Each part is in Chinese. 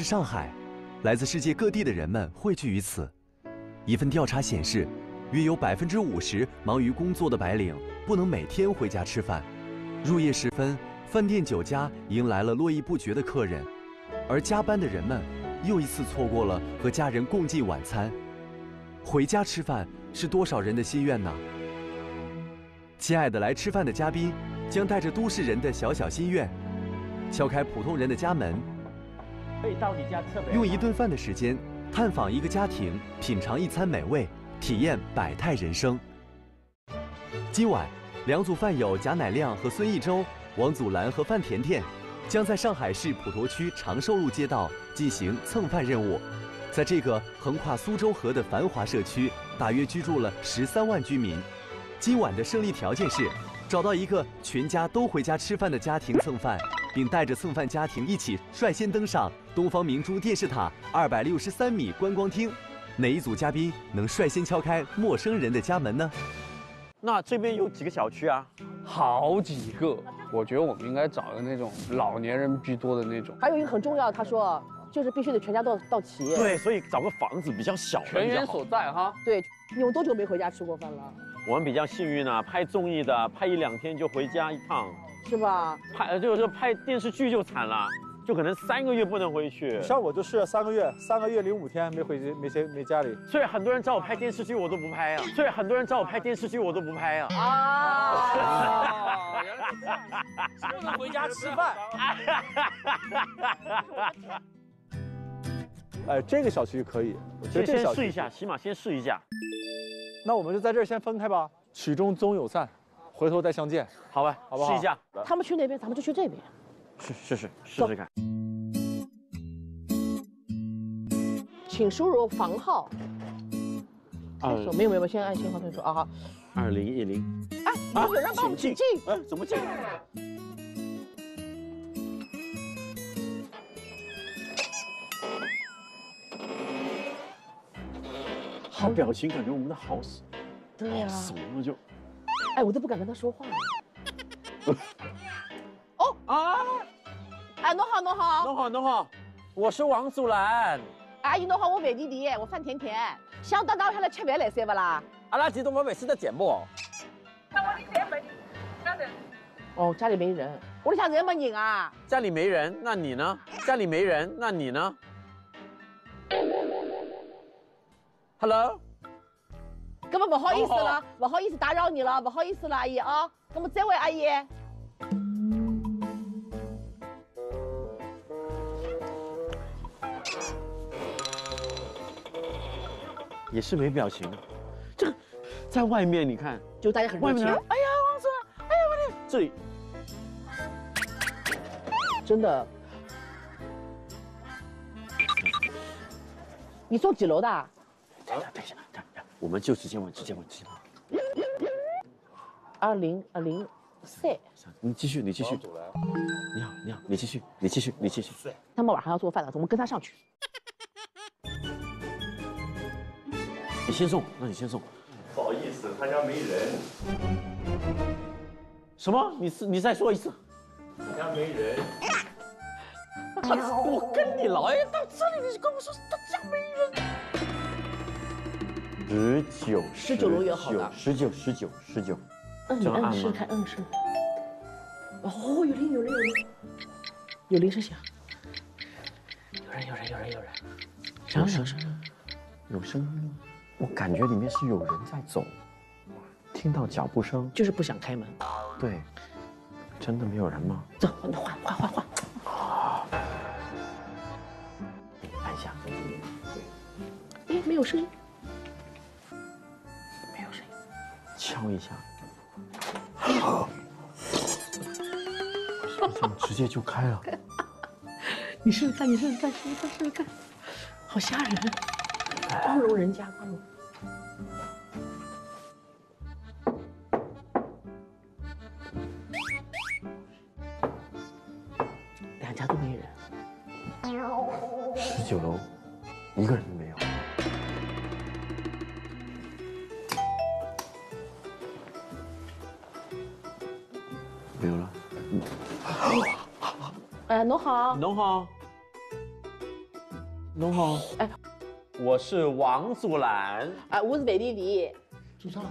上海，来自世界各地的人们汇聚于此。一份调查显示，约有50%忙于工作的白领不能每天回家吃饭。入夜时分，饭店酒家迎来了络绎不绝的客人，而加班的人们又一次错过了和家人共进晚餐。回家吃饭是多少人的心愿呢？亲爱的来吃饭的嘉宾将带着都市人的小小心愿，敲开普通人的家门， 可以到你家吃。 用1顿饭的时间探访一个家庭，品尝一餐美味，体验百态人生。今晚，两组饭友贾乃亮和孙艺洲、王祖蓝和范甜甜将在上海市普陀区长寿路街道进行蹭饭任务。在这个横跨苏州河的繁华社区，大约居住了13万居民。今晚的胜利条件是找到一个全家都回家吃饭的家庭蹭饭，并带着蹭饭家庭一起率先登上东方明珠电视塔263米观光厅。哪一组嘉宾能率先敲开陌生人的家门呢？ 那这边有几个小区啊？ 好几个，我觉得我们应该找一个那种老年人居多的那种。 还有一个很重要，他说就是必须得全家到齐。 对，所以找个房子比较小的， 全员所在哈。 对，你有多久没回家吃过饭了？ 我们比较幸运啊，拍综艺的拍1、2天就回家一趟， 是吧？ 就是拍电视剧就惨了，就可能3个月不能回去。 像我就是3个月零5天没回没家里。 所以很多人找我拍电视剧，我都不拍啊。所以很多人找我拍电视剧，我都不拍啊。 哦，原来是这样，不能回家吃饭。 哎，这个小区可以，我觉得这个小区先试一下，起码先试一下。 那我们就在这儿先分开吧，曲终终有散，回头再相见， 好吧， 好不好？ 试一下。 他们去那边，咱们就去这边。 试试看。 请输入房号。没有，先按信号退出啊。好。 2010。 哎，有人帮我们请进。 哎，怎么进？好表情，感觉我们的好死。 对呀。 怂了就。 哎，我都不敢跟他说话。 哦啊！ 哎，侬好， 我是王祖蓝。 阿姨侬好，我范弟弟，我范甜甜。想到哪下来吃饭来噻不啦？ 阿拉几栋没卫生的节目。 那我里家没人。哦，家里没人。我里向人没人啊。 家里没人，那你呢？家里没人，那你呢 ？Hello。 根本不好意思了，不好意思打扰你了，不好意思了，阿姨啊。那么这位阿姨。 也是没表情，这个在外面你看， 就大家很热情。哎呀，王总，哎呀我的， 这里真的。你住几楼的？ 等一下，我们就直接问。 2003。 你继续。你好，你继续。 他们晚上要做饭了，我们跟他上去。 你先送，那你先送。 不好意思，他家没人。 什么？你再说一次。 他家没人。 我跟你来到这里，你就跟我说他家没人。19 楼也好的。 19。 你摁试看，试。哦，有铃声响。有人。 有声音。我感觉里面是有人在走，听到脚步声， 就是不想开门。 对，真的没有人吗？ 走，换。 按一下。 哎，没有声音。 敲一下。这么直接就开了。 你试试看，好吓人。光荣人家，光荣。两家都没人。 19楼，一个人都没有。没有了。 侬好。 侬好。 侬好， 哎， 我是王祖蓝。 啊，我是范丽丽。 做啥？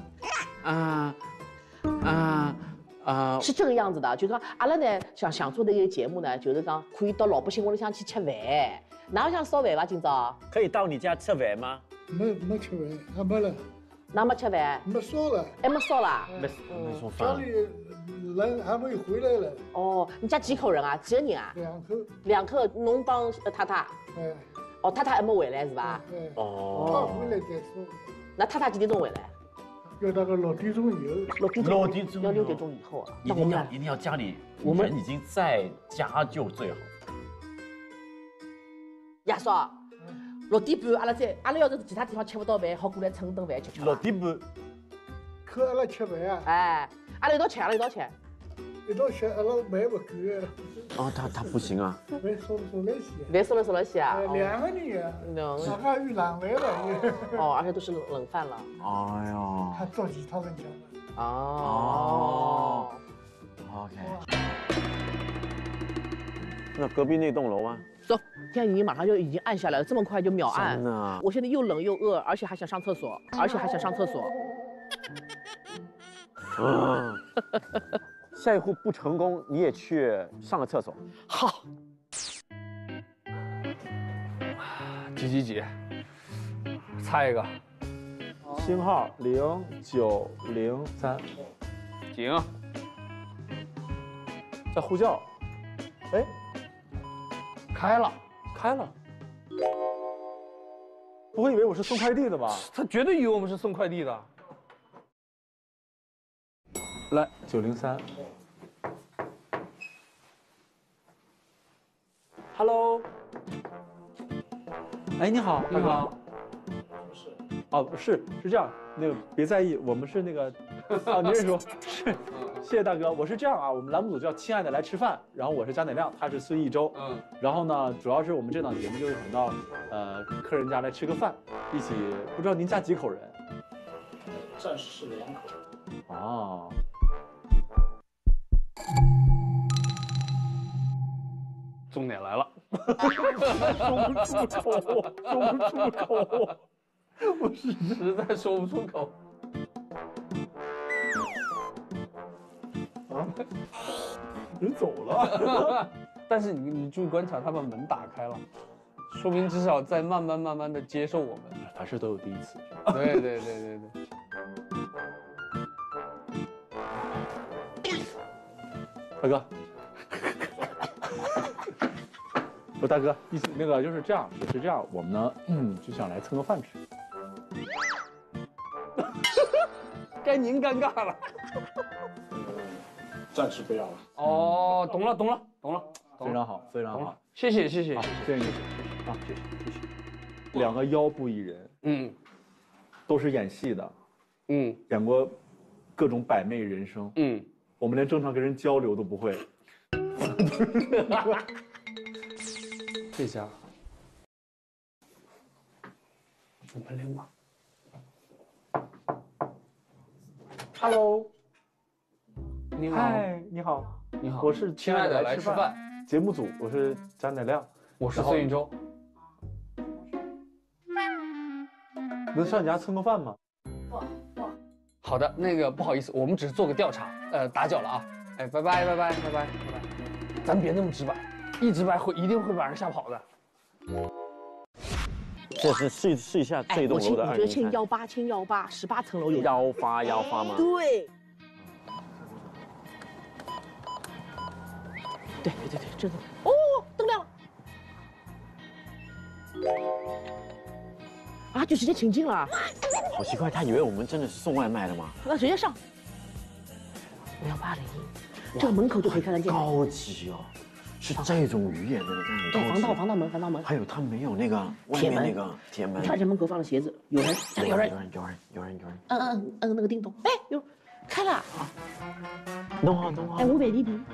是这个样子的，就是讲阿拉呢想做的一个节目呢，就是讲可以到老百姓屋里向去吃饭。哪想烧饭伐？今朝可以到你家吃饭吗？ 没吃饭，还没了， 哪没吃饭？ 没烧了， 还没烧啦？ 没说家饭。 里人还没有回来了， 哦，你家几口人啊？几个人啊？ 2口， 2口，侬帮太太。 哎哦，太太还没回来是吧？ 哎， 哦， 他回来再说， 那太太几点钟回来？ 要大概6点钟以后， 6点钟。 6点钟要6点钟以后啊。 一那我们俩定要家里我们人已经在家就最好。 爷叔，6点半阿拉要是其他地方吃不到饭，好过来蹭顿饭吃吃。 6点半， 可阿拉吃饭啊， 哎，阿拉一道吃， 一道吃阿拉饭不够啊， 哦，他不行啊。 饭烧来些， 饭烧了些啊。 2个人啊， 能大家有冷饭了， 哦，而且都是冷饭了。 哎呦还找其他人讲的， 哦。 ，OK。那隔壁那栋楼啊？ 走，天已经马上就已经暗下来了，这么快就秒暗。 真的啊我现在又冷又饿，而且还想上厕所， 下一户不成功，你也去上个厕所。 好， 几？猜一个。 星号0903， 行， 在呼叫。哎， 开了。 不会以为我是送快递的吧？ 他绝对以为我们是送快递的。 来903。Hello。哎，你好，大哥。哦，是这样，那个别在意，我们是那个，啊，您认识我，是，谢谢大哥，我是这样啊，我们栏目组叫亲爱的来吃饭，然后我是贾乃亮，他是孙艺洲，然后呢，主要是我们这档节目就是想到，客人家来吃个饭，一起，不知道您家几口人？ 暂时是2口。 哦。 重点来了， 说不出口，我是实在说不出口。 啊，人走了。 但是你注意观察，他把门打开了，说明至少在慢慢的接受我们。 凡事都有第一次。 对。 大哥，不，大哥，意思那个就是这样，也是这样，我们呢，就想来蹭个饭吃。 该您尴尬了。 暂时不要了。 哦，懂了。 非常好，非常好， 谢谢。 好，谢谢你，啊，谢谢。2个腰部艺人，都是演戏的，演过各种百媚人生，我们连正常跟人交流都不会。这家有门铃吗 ？Hello， 你好， 嗨，你好，我是亲爱的来吃饭节目组，我是贾乃亮， 我是孙艺洲。 能上你家蹭个饭吗？ 好的，那个不好意思，我们只是做个调查，打搅了啊。哎，拜拜。咱别那么直白，一直白一定会把人吓跑的。 这是试一下这栋楼的我觉得签118 18层楼有 1发吗？ 对，这个哦，灯亮了，啊，就直接请进了， 好奇怪，他以为我们真的是送外卖的吗？ 那直接上，5801，这个门口就可以看得见。 高级哦，是这种鱼眼的，你看对， 很高级。 防盗门。 还有他没有那个外面那个铁门。 你看这门口放了鞋子，有人。那个叮咚，哎，有开了。 弄好。 哎，我美丽萍。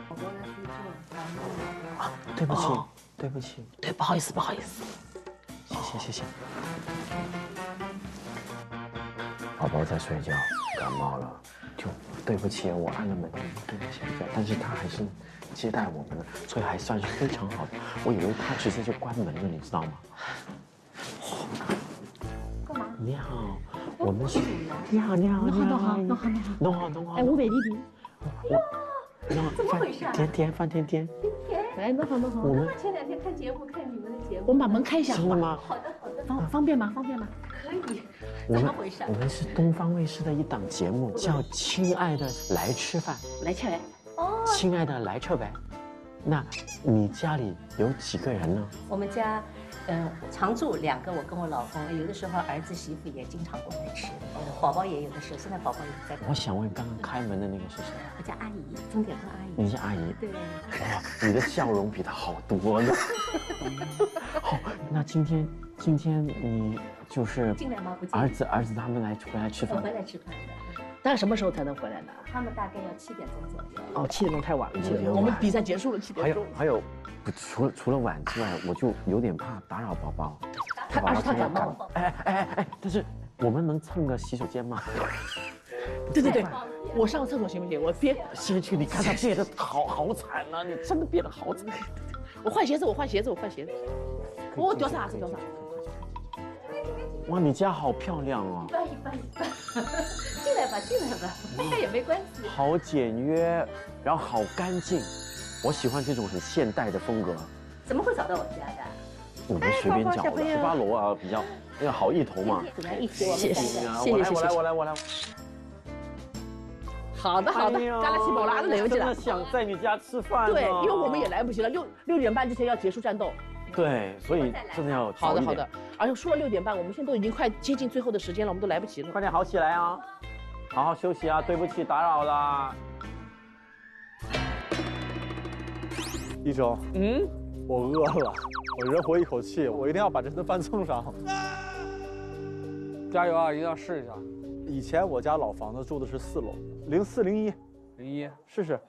啊，对不起， 对，不好意思。 谢谢。宝宝在睡觉，感冒了，就对不起，我按了门铃，对不起，但是他还是接待我们了，所以还算是非常好的。我以为他直接就关门了，你知道吗？ 你好，我们是你好，你好， 弄好，弄好，弄好， 弄好，弄好。 哎，我美丽萍， 怎么回事？甜，放甜。 哎，弄好，弄好。 我们前2天看节目，看你们的节目。 我们把门开一下。 真的吗？ 好的。 方便吗？ 可以。怎么回事？ 我们是东方卫视的一档节目，叫《亲爱的来吃饭》。 来吃呗。 哦。 亲爱的来吃呗。那你家里有几个人呢？ 我们家，常住2个，我跟我老公，有的时候儿子媳妇也经常过来吃，宝宝也有的时候，现在宝宝也在。 我想问，刚刚开门的那个是谁？ 我家阿姨，钟点芳阿姨。 你是阿姨？ 对。 哇，你的笑容比她好多呢。好，那今天你就是进来吗？不进。 儿子他们回来吃饭。 我回来吃饭的。 大概什么时候才能回来呢？ 他们大概要7点钟左右。 哦，7点钟太晚了。 7点钟。 我们比赛结束了7点钟。 还有，除了晚之外，我就有点怕打扰宝宝。 他感冒了。 哎，但是我们能蹭个洗手间吗？ 对，我上个厕所行不行？我憋。 先去，你看他憋得好惨呐，你真的憋得好惨。 我换鞋子。我掉啥？ 哇，你家好漂亮哦！ 一般。进来吧，那也没关系。 好简约，然后好干净，我喜欢这种很现代的风格。 怎么会找到我家的？ 我们随便找的，18楼啊，比较那个好意头嘛。 谢谢。 我来。 好的，干了起宝拉都来不及了。 真的想在你家吃饭。 对，因为我们也来不及了，6点半之前要结束战斗。 对，所以真的要好的。而且说了6点半，我们现在都已经快接近最后的时间了，我们都来不及了。 快点好起来啊！好好休息啊！对不起，打扰了。 一周，我饿了，我人活一口气，我一定要把这顿饭蹭上。 加油啊！一定要试一下。 以前我家老房子住的是4楼，0401，试试。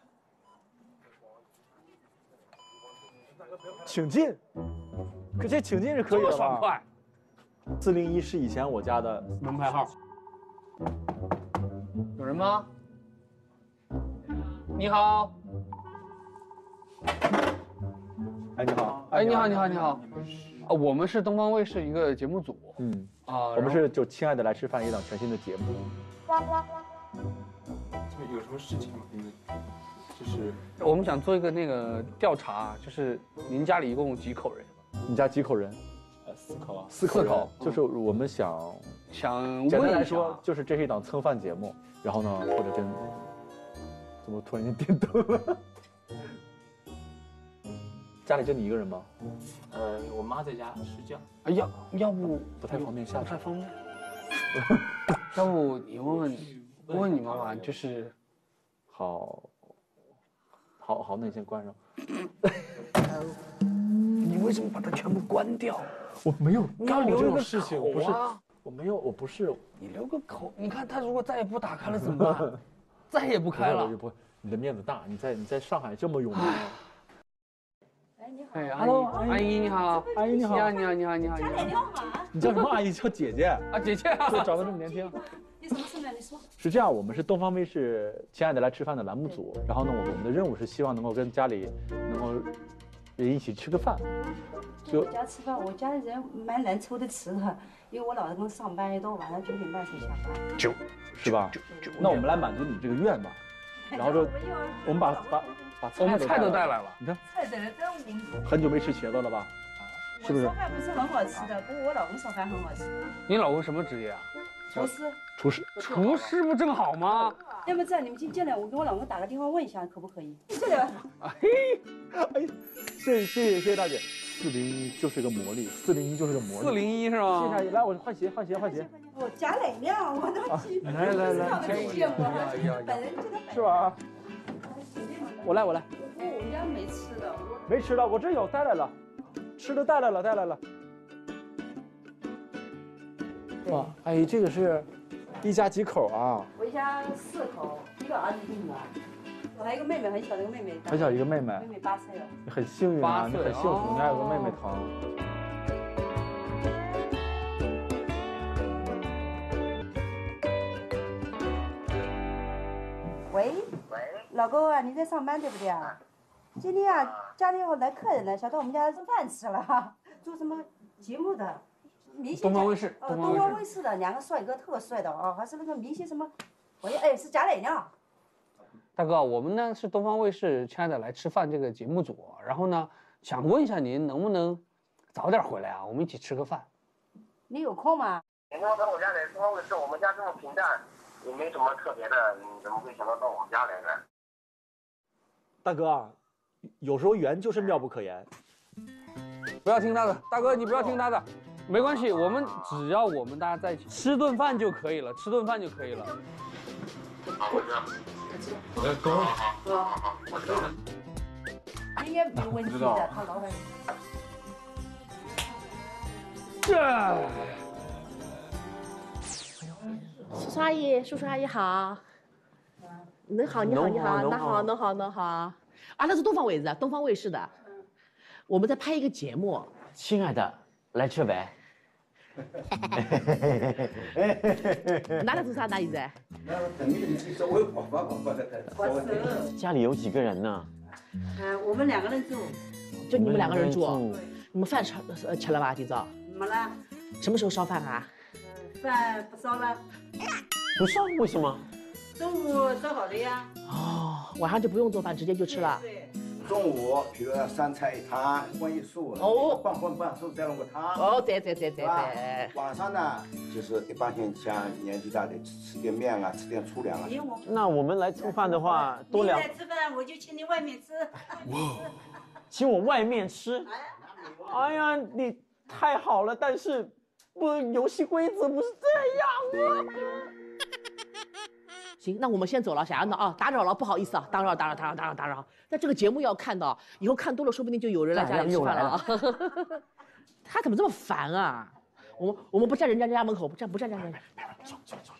请进，可这请进是可以的吧？ 这么爽快。 401是以前我家的门牌号。有人吗？你好。 哎，你好。 哎，你好。啊，我们是东方卫视一个节目组。 我们是就亲爱的来吃饭一档全新的节目。 有什么事情吗？就是我们想做一个那个调查，就是您家里一共几口人？ 你家几口人 ？4口啊。 4口，就是我们想简单来说，就是这是一档蹭饭节目，然后呢，或者跟怎么突然间点灯了？家里就你一个人吗？ 我妈在家睡觉。 哎呀，要不不太方便下去。 不太方便。要不你问问你妈妈，就是好，那你先关上。 你为什么把它全部关掉？ 我没有， 你要留一个事情， 口啊！ 我没有，我不是。 你留个口，你看他如果再也不打开了怎么办？再也不开了。 不，你的面子大，你在上海这么有名。 哎，你好。 哎 ，Hello， 阿姨你好。 阿姨你好。 你好。 家里你好吗？ 你叫什么阿姨？叫姐姐。 啊，姐姐啊。 就长得这么年轻。 有什么事呢？你说。 是这样，我们是东方卫视《亲爱的来吃饭》的栏目组，然后呢，我们的任务是希望能够跟家里能够人一起吃个饭。 我家吃饭，我家里人蛮难抽的吃的，因为我老公上班，一到晚上9点半才下班。 是吧？那我们来满足你这个愿吧。然后就我们把菜都带来了。 你看。 菜带来，这我很久没吃茄子了吧？是不是？ 烧饭不是很好吃的，不过我老公烧饭很好吃。 你老公什么职业啊？ 厨师不正好吗？ 要不这样，你们先进来，我跟我老公打个电话问一下，可不可以？进来吧。 哎，谢谢大姐。401就是个魔力，401就是个魔力。 401是吗？ 谢谢阿姨，来，我换鞋。 我贾乃亮，我都记不来， 见过，本人记得。 是吧？我来。 我家没吃的。 没吃的，我这有带来了，吃的带来了。哇，阿姨，这个是一家几口啊？ 我一家4口，1个儿子1个女儿，我还有一个妹妹，很小的一个妹妹。 很小一个妹妹。 妹妹8岁了。 你很幸运啊，你很幸福，你还有个妹妹疼。 喂，老公啊，你在上班对不对啊？今天啊，家里要来客人了，想到我们家做饭吃了，做什么节目的？ 明星东方卫视， 东方卫视的两个帅哥特帅的啊，还是那个明星什么，是贾乃亮。 大哥，我们呢是东方卫视《亲爱的来吃饭》这个节目组，然后呢想问一下您能不能早点回来啊？我们一起吃个饭。 你有空吗？ 你跟我到我家来，东方卫视我们家这么平淡，也没什么特别的，你怎么会想到我们家来呢？ 大哥，有时候缘就是妙不可言。 不要听他的，大哥你不要听他的，没关系，我们只要我们大家在一起吃顿饭就可以了，吃顿饭就可以了。 我要高了。 应该没问题的，他老板。 叔叔阿姨，叔叔阿姨好。侬好，你好，你好，那好，侬好，侬好。啊，那是东方卫视，东方卫视的。我们在拍一个节目。 亲爱的，来吃饭。 哪来做啥？哪现在？ 家里有几个人呢？ 我们2个人住。 就你们2个人住？你们饭吃了吧？今早？ 没了。 什么时候烧饭啊？ 饭不烧了。 不烧？为什么？ 中午烧好了呀。 哦，晚上就不用做饭，直接就吃了。 对。 中午，比如3菜1汤，1荤1素，拌素再弄个汤。 哦，对。 晚上呢，就是一般性像年纪大的吃点面啊，吃点粗粮啊。 那我们来吃饭的话，多2。 你来吃饭，我就请你外面吃。 请我外面吃？哎呀，你太好了，但是游戏规则不是这样啊。 行，那我们先走了，小杨子啊，打扰了，不好意思啊，打扰。但这个节目要看到，以后看多了，说不定就有人来家里吃饭了啊。他怎么这么烦啊？我们不站人家家门口，不站。走。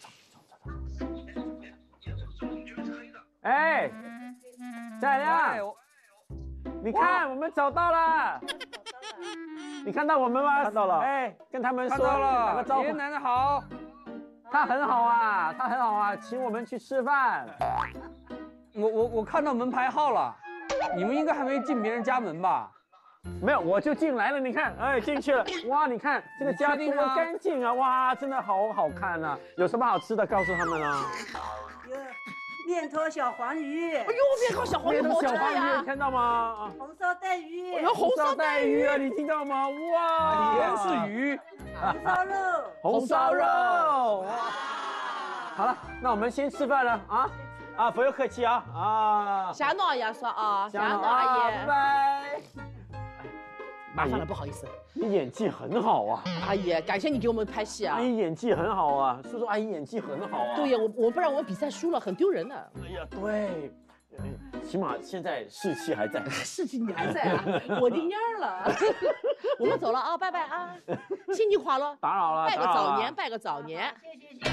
哎，贾亮，你看我们找到了。你看到我们吗？ 看到了。 哎，跟他们说打个招呼。 爷爷奶奶好。 他很好啊，请我们去吃饭。 我看到门牌号了，你们应该还没进别人家门吧？ 没有，我就进来了。你看，哎，进去了。哇，你看这个家多干净啊！哇，真的好好看啊！有什么好吃的，告诉他们啊。 有面拖小黄鱼。 哎呦，面拖小黄鱼好吃呀！ 看到吗？ 红烧带鱼。 红烧带鱼啊，你听到吗？哇， 盐是鱼。 红烧肉。 好了，那我们先吃饭了啊！不用客气啊！ 夏诺也说啊，夏诺阿姨， 拜拜。 麻烦了，不好意思。 你演技很好啊， 阿姨，感谢你给我们拍戏啊。 阿姨演技很好啊，叔叔阿姨演技很好啊。 对呀，我不然我们比赛输了，很丢人的。 哎呀，对。起码现在士气还在， 士气你还在啊？我的蔫儿了。我们走了啊，拜拜啊，新年快乐！ 打扰了， 拜个早年。 谢。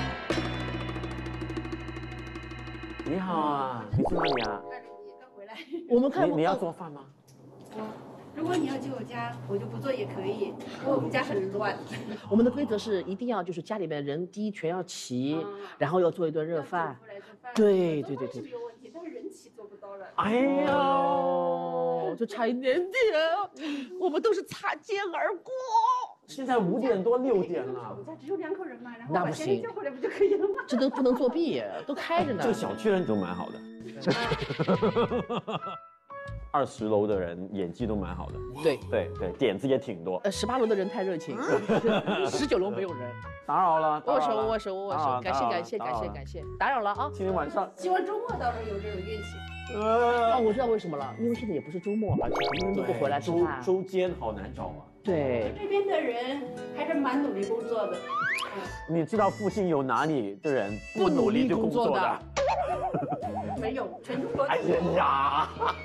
你好啊，你住哪里啊？ 刚回来。 我们看你要做饭吗？ 如果你要去我家，我就不做也可以，因为我们家很乱。 我们的规则是一定要就是家里面人第一全要齐，然后要做一顿热饭。对。 没有问题，但是人齐做不到了。 哎呦， 就差一点点，我们都是擦肩而过。 现在5点多6点了。 我们家只有2口人嘛，然后那不行， 叫回来不就可以了吗？ 这都不能作弊，都开着呢。 这个小区人都蛮好的。20楼的人演技都蛮好的， 对， 点子也挺多。 18楼的人太热情，19楼没有人。 打扰了， 握手，感谢，打扰了啊！ 今天晚上， 希望周末到时候有这种运气。 我知道为什么了，因为现在也不是周末，而且很多人都不回来吃饭。 周间好难找啊。 对， 这边的人还是蛮努力工作的。 你知道附近有哪里的人不努力工作的？ 没有，全中国。 哎呀！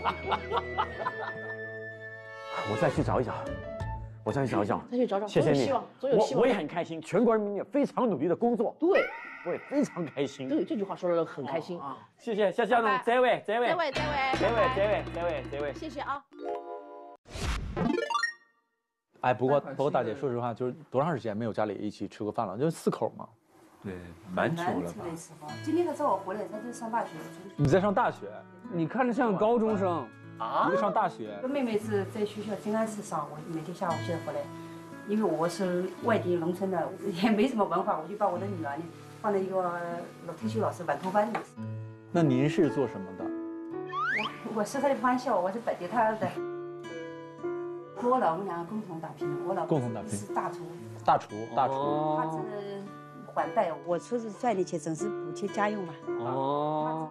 我再去找一找。 再去找找， 谢谢你， 总有希望。 我也很开心，全国人民也非常努力的工作。 对， 我也非常开心。 对，这句话说的很开心。 谢谢夏夏总，这位， 谢谢啊。 哎，不过大姐，说实话，就是多长时间没有家里一起吃过饭了？就4口嘛。 对，蛮久了吧。 今天他找我回来，他在上大学。 你在上大学？ 你看着像高中生啊？你在上大学？ 我妹妹是在学校静安寺上，我每天下午现在回来。 因为我是外地农村的，也没什么文化，我就把我的女儿呢放在一个退休老师晚托班里。 那您是做什么的？ 我是他的欢笑，我是摆地摊的。和我老公两个共同打拼，我老公是大厨。 大厨。 他只是还贷，我出去赚的钱总是补贴家用嘛。 哦。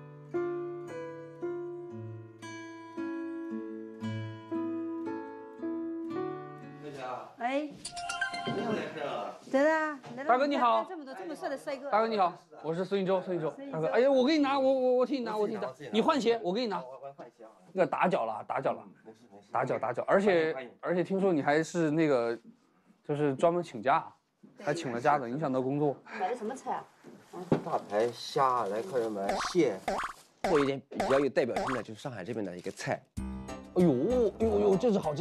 哎，真的啊！ 大哥你好， 这么帅的帅哥。 大哥你好，我是孙一舟，大哥，哎呀，我给你拿，我替你拿，你换鞋，我给你拿。那个打搅了，打搅，而且听说你还是那个，就是专门请假，还请了假的，影响到工作。 买的什么菜啊？ 大排虾，来客人们蟹，做一点比较有代表性的，就是上海这边的一个菜。 哎呦，这是好。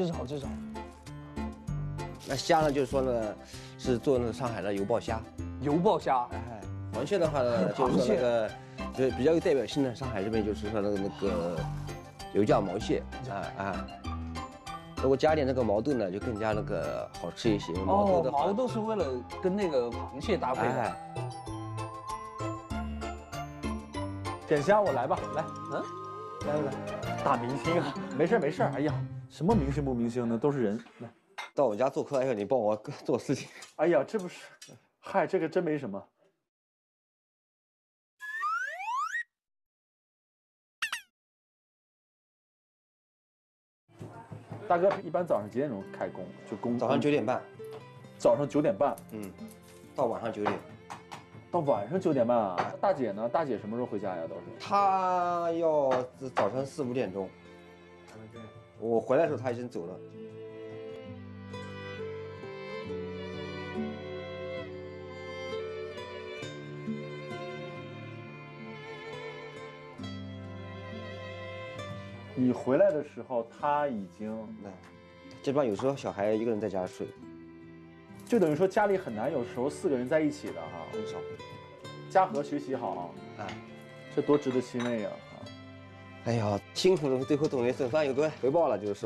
那虾呢，就是说呢，是做那个上海的油爆虾。 油爆虾， 哎，螃蟹的话呢，就是说那个，就是比较有代表性的，上海这边就是说那个油酱毛蟹，如果加点那个毛豆呢，就更加那个好吃一些。 毛豆是为了跟那个螃蟹搭配的。 点虾我来吧，来，来，大明星啊，没事，哎呀，什么明星不明星的，都是人。来， 到我家做客，你帮我做事情。 哎呀，这不是，嗨，这个真没什么。大哥一般早上几点钟开工？ 早上9点半。 早上9点半。 到晚上9点。 到晚上9点半啊？大姐呢？大姐什么时候回家呀？都是。 她要早上4、5点钟。我回来的时候她已经走了。 你回来的时候，她已经…… 基本上有时候小孩一个人在家睡， 就等于说家里很难有时候4个人在一起的哈。 很少。 家和学习好，这多值得欣慰啊！ 哎呀，辛苦了，最后总算有个回报了，就是说。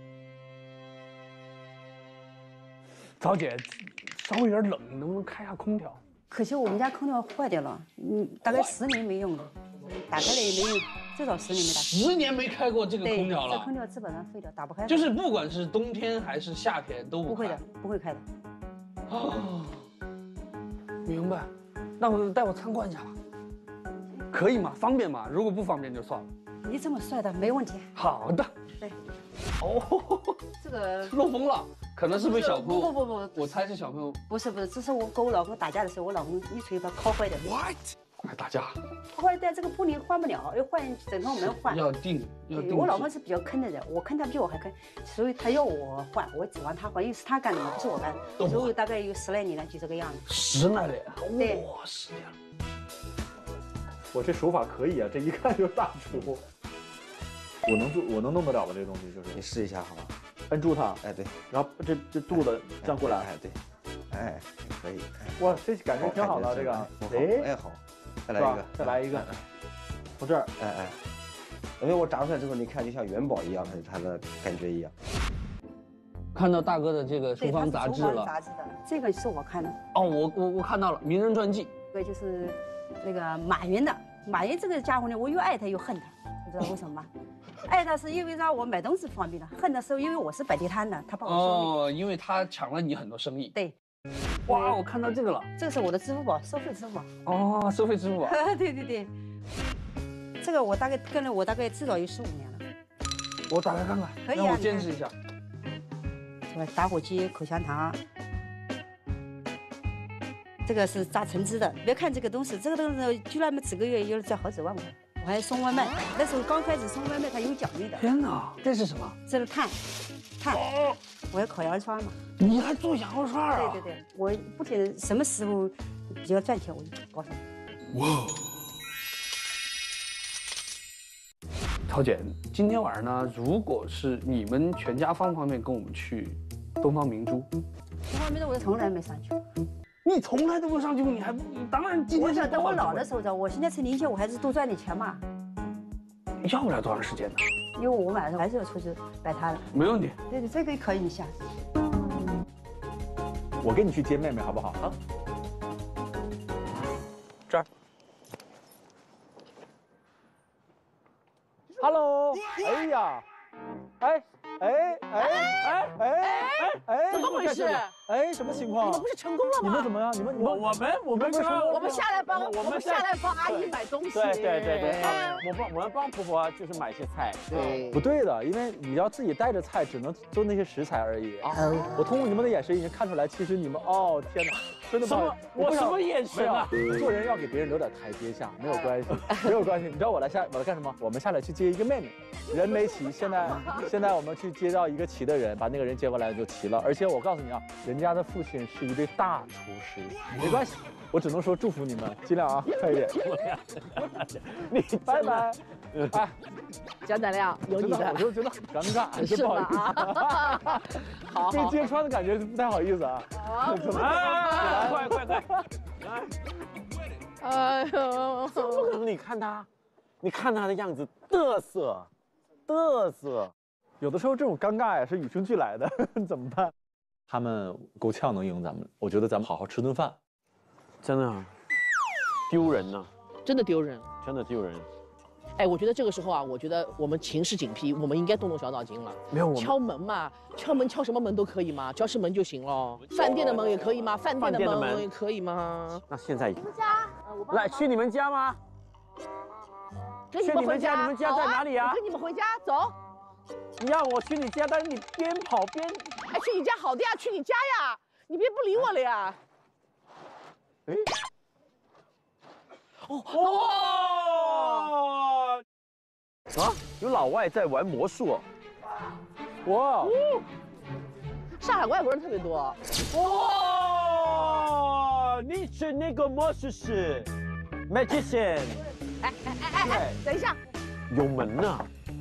曹姐，稍微有点冷，你能不能开下空调？ 可惜我们家空调坏掉了，大概10年没用了，打开了也没用，至少10年没打开。 10年没开过这个空调了。 这空调基本上废掉，打不开。 就是不管是冬天还是夏天都不会的，不会开的。 哦，明白。那我带我参观一下吧，可以吗？方便吗？如果不方便就算了。 你这么帅的，没问题。 好的。 对。 哦， 这个漏风了，可能是被小朋友。 不， 我猜是小朋友。 不是，这是我跟我老公打架的时候，我老公一锤把敲坏的。 What？ 还打架？ 坏的这个玻璃换不了，要换整套门换。 要定。 我老公是比较坑的人，我坑他比我还坑，所以他要我换，我指望他换，因为是他干的嘛，不是我干的。所以大概有10来年了，就这个样子。 10来年？ 对。 哇，10年了。 我这手法可以啊，这一看就是大厨。我能弄得了吧？这东西就是你试一下好吧？ 摁住它， 哎对， 然后这肚子这样过来， 哎对，哎可以。 哇，这感觉挺好的这个。 哎好，再来一个， 再来一个。从这儿， 哎，因为我炸出来之后，你看就像元宝一样，它的感觉一样。 看到大哥的这个厨房杂志了。 杂志的，这个是我看的。 哦，我看到了名人传记。 对，就是那个马云的。马云这个家伙呢，我又爱他又恨他，你知道为什么吗？爱他是因为让我买东西方便了，恨他是因为我是摆地摊的，他帮我收因为他抢了你很多生意。 对。 哇，我看到这个了。 这个是我的支付宝，收费支付宝。 哦，收费支付宝。 对。这个我大概跟了我大概至少有15年了。 我打开看看， 可以让我见识一下。 这个打火机、口香糖。这个是榨橙汁的，别看这个东西，这个东西居然几个月有在好几万块。我还送外卖，那时候刚开始送外卖，它有奖励的。 天哪，这是什么？ 这是碳，我要烤羊肉串嘛。 你还做羊肉串啊？ 对，我不仅什么时候比较赚钱，我就搞什么。哇！ 陶姐，今天晚上呢，如果是你们全家方便跟我们去东方明珠， 东方明珠我从来没上去。 你从来都不上去过，你当然今天。 我想等我老的时候我现在趁年轻，我还是多赚点钱嘛。 要不了多长时间呢？ 因为我晚上还是要出去摆摊的。 没问题。 对，这个可以，你下。 我跟你去接妹妹，好不好？好。这儿。Hello， 哎呀， 怎么回事？ 哎，什么情况？ 你们不是成功了吗？ 你们怎么样？ 我们下来帮阿姨买东西。 对，我们帮婆婆就是买些菜。 对， 不对的，因为你要自己带着菜，只能做那些食材而已。我通过你们的眼神已经看出来，其实你们天哪，真的不好。 我什么眼神啊？ 做人要给别人留点台阶下，没有关系，没有关系。你知道我来干什么？我们下来去接一个妹妹，人没齐，现在我们去接到一个齐的人，把那个人接过来就齐了。而且我告诉你啊，人家的父亲是一位大厨师，没关系，我只能说祝福你们，尽量啊，快一点。你拜拜。哎， 贾乃亮，有你的， 我就觉得很尴尬，真不好意思。 好， 被揭穿的感觉不太好意思啊。 快！哎呦，怎么可能？你看他的样子，嘚瑟。 有的时候这种尴尬呀是与生俱来的，怎么办？他们够呛能赢咱们，我觉得咱们好好吃顿饭。 真的啊，丢人呐！ 真的丢人， 真的丢人。 哎，我觉得这个时候啊，我觉得我们情势紧逼，我们应该动动小脑筋了。 没有， 敲门嘛，敲什么门都可以嘛，只要是门就行了。饭店的门也可以吗？饭店的门也可以吗？ 那现在你们家， 来去你们家吗？ 跟你们回家， 你们家在哪里啊？ 跟你们回家，走。 你让我去你家，但是你边跑边…… 哎，去你家好的呀，去你家呀，你别不理我了呀。 哎。啊！有老外在玩魔术， 哇！ 上海外国人特别多。 哇！你是那个魔术师 ，magician。 哎，等一下， 有门呢，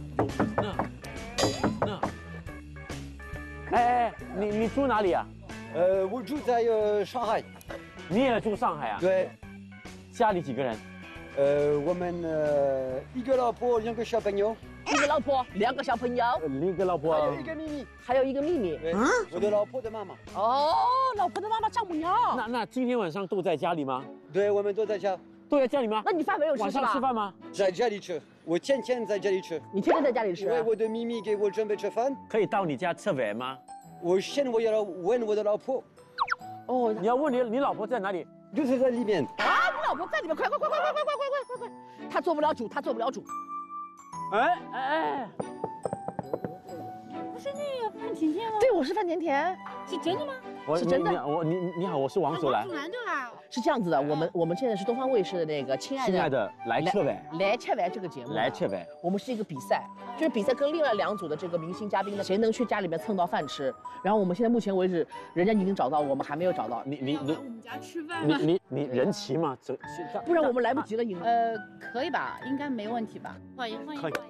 哎，你住哪里啊？ 我住在上海。 你也住上海啊？ 对。 家里几个人？ 我们一个老婆，2个小朋友。 一个老婆，2个小朋友。 一个老婆。 还有一个秘密。 还有一个秘密。 我的老婆的妈妈。 哦，老婆的妈妈丈母娘。 那今天晚上都在家里吗？ 对，我们都在家。 都在家里吗？ 那你饭没有吃是吧？ 晚上吃饭吗？ 在家里吃，我天天在家里吃。 你天天在家里吃？ 因为我的秘密给我准备吃饭。 可以到你家吃饭吗？ 我要问我的老婆。 哦， 你要问你老婆在哪里？ 就是在里面。 啊，你老婆在里面，快！她做不了主。 哎。 不是那个范甜甜吗？ 对，我是范甜甜。 是真的吗？ 是真的。 你好，我是王祖蓝。 王祖蓝对吧？ 是这样子的，我们现在是东方卫视的那个亲爱的来吃饭这个节目。 来吃饭。 我们是一个比赛，就是比赛跟另外2组的这个明星嘉宾呢，谁能去家里面蹭到饭吃。然后我们现在目前为止，人家已经找到，我们还没有找到。 你我们家吃饭吗？ 你人齐吗？ 不然我们来不及了，赢了。 可以吧？应该没问题吧？欢迎。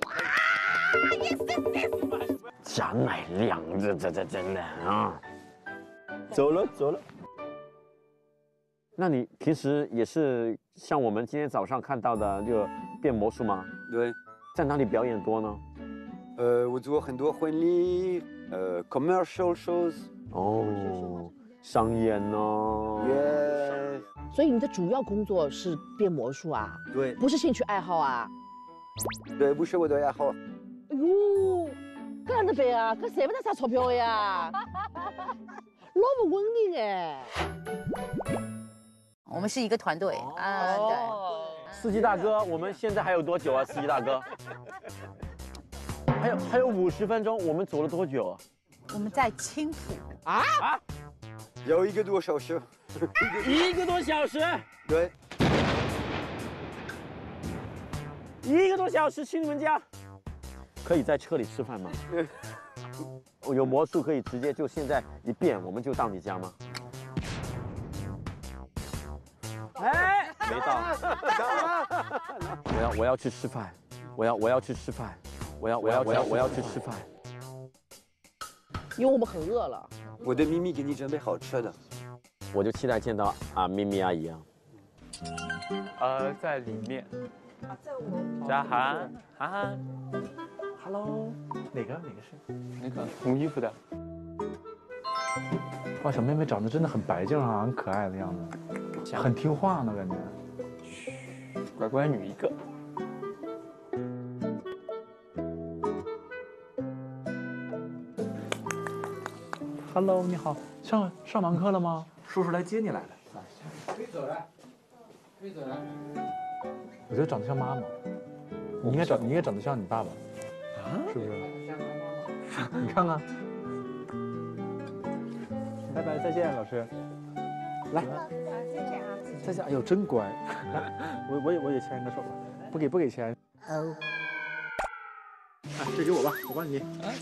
贾乃亮，这真的啊！走了。那你平时也是像我们今天早上看到的就变魔术吗？ 对。 在哪里表演多呢？ 我做很多婚礼，commercial shows。 哦，商演哦。 所以你的主要工作是变魔术啊？ 对。 不是兴趣爱好啊？ 对，不是我的爱好。 哎呦，搿样子办啊？搿赚不到啥钞票呀？老不稳定哎。 我们是一个团队啊，对。 司机大哥，我们现在还有多久啊？司机大哥，还有50分钟，我们走了多久啊？ 我们在青浦啊，有1个多小时。 1个多小时？ 对。 1个多小时去你们家？可以在车里吃饭吗？有魔术可以直接就现在一变，我们就到你家吗？哎，没到。我要去吃饭，我要去吃饭，我要去吃饭。 因为我们很饿了。 我的秘密给你准备好吃的。 我就期待见到咪咪阿姨啊。 在里面。嘉涵，Hello， 哪个是？ 那个红衣服的。 哇，小妹妹长得真的很白净啊，很可爱的样子，很听话呢，感觉。 乖乖女一个。 Hello， 你好，上完课了吗？叔叔来接你来了。 可以走了，可以走了。 我觉得长得像妈妈，你应该长得像你爸爸，啊？是不是？你看看。拜拜，再见，老师。来， 再见啊！ 再见。哎呦，真乖。我也牵一个手吧，不给牵。哦。哎，这给我吧，我帮你。哎，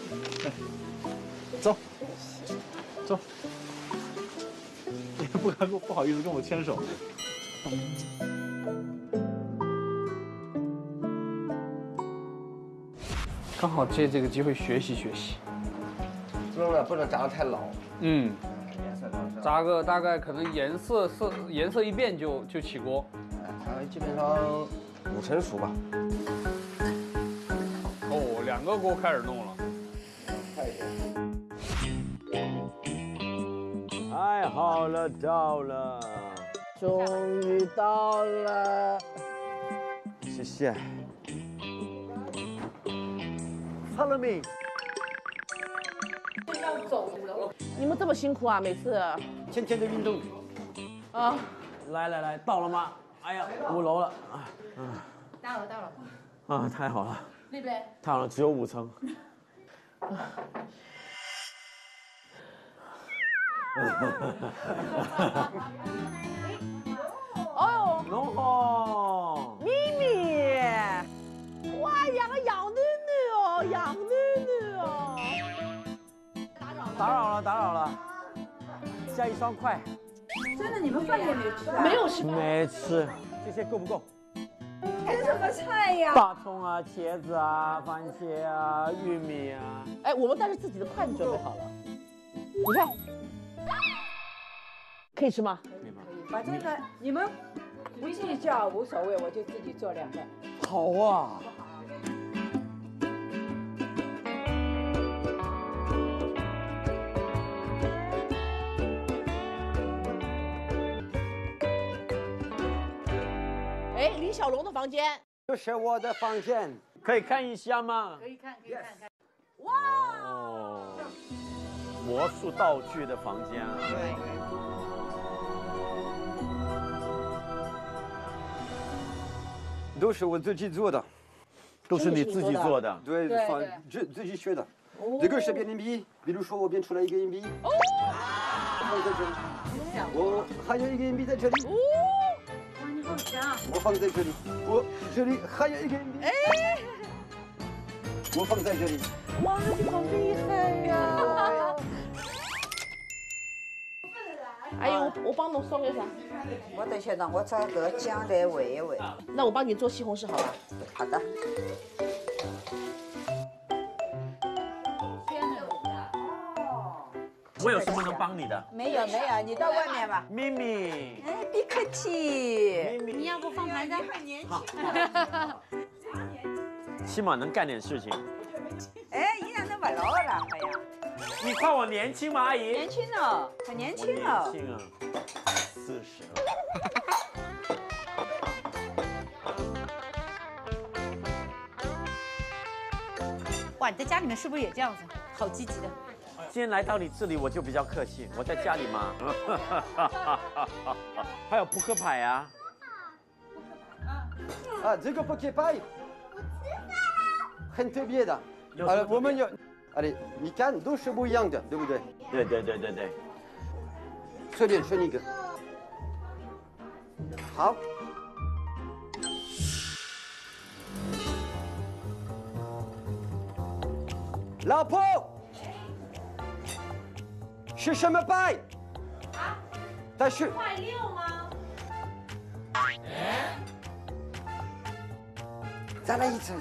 走。走，你不好意思跟我牵手。 刚好借这个机会学习学习。 不能扎得太老。 嗯，扎个大概可能颜色一变就起锅。 基本上5成熟吧。 哦，2个锅开始弄了。 快一点。 太好了，到了， 终于到了。 谢谢。Follow me。 要走了，你们这么辛苦啊？每次。 天天的运动。 啊， 来，到了吗？哎呀，5楼了啊。 到了。 啊，太好了。 对不对？ 太好了，只有5层。 哦呦， 龙凤， 咪咪，哇，养个养囡囡哦，养囡囡哦。 打扰了，下一双筷。 真的，你们饭也没吃啊？ 没有吃， 没吃，这些够不够？ 吃什么菜呀？ 大葱啊，茄子啊，番茄啊，玉米啊。 哎，我们但是自己的筷子准备好了，你看。可以吃吗？ 可以吗？ 把这个你们不计较无所谓，我就自己做2个。 好啊。 哎，李小龙的房间。 这是我的房间，可以看一下吗？ 可以看。 哇！ 哦，魔术道具的房间啊。 对。 都是我自己做的， 都是你自己做的。 对，自己学的。这个是变硬币，比如说我变出来一个硬币，放在这里。我还有一个硬币在这里。 哇，你好强！ 我放在这里，我这里还有一个硬币。 哎， 我放在这里。 哇，你好厉害呀！哎呦，我帮侬烧一下。 我等下让我找个姜来煨一煨。 那我帮你做西红柿好吧？ 好的。 我有什么能帮你的？ 没有，你到外面吧。 咪咪。 哎，别客气。 你要不放盘子？ 很年轻。 起码能干点事情。 哎，依然能不老了，好呀。 你夸我年轻吗，阿姨？ 年轻哦，很年轻哦。 年轻啊，40了。 哇，你在家里面是不是也这样子？好积极的。 今天来到你这里，我就比较客气。我在家里嘛，还有扑克牌啊。 啊，这个扑克牌很特别的。我们有，你看都是不一样的，对不对？ 对。 随便选一个。好。老婆，是什么牌？啊？它是快6吗？ 再来一次。